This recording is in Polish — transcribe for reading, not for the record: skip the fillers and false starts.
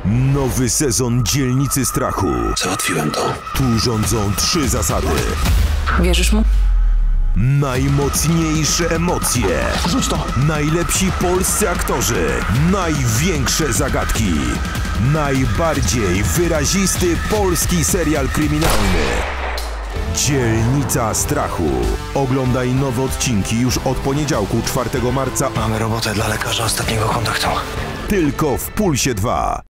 Nowy sezon Dzielnicy Strachu. Załatwiłem to. Tu rządzą 3 zasady. Wierzysz mu? Najmocniejsze emocje. Rzuć to! Najlepsi polscy aktorzy. Największe zagadki. Najbardziej wyrazisty polski serial kryminalny. Dzielnica Strachu. Oglądaj nowe odcinki już od poniedziałku 4 marca. Mamy robotę dla lekarza ostatniego kontaktu. Tylko w Pulsie 2.